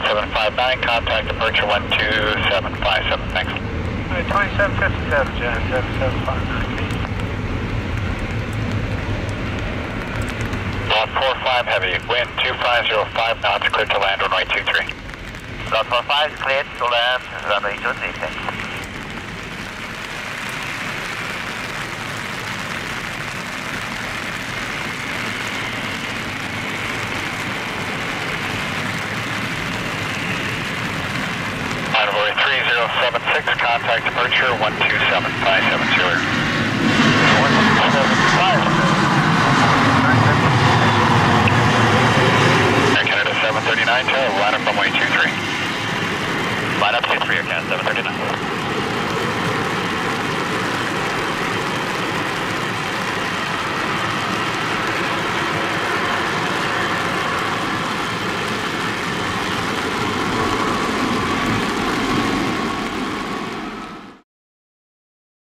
2759, contact departure 12757, thanks. 2757, Jan, 7759. Lot 45 heavy, wind 2505 knots, clear to land runway 23. Lot 45 is cleared to land runway 23, thanks. Runway 3076, contact departure 12757. 12757. Air Canada 739 to line up runway 23. Line up 23, Air Canada 739.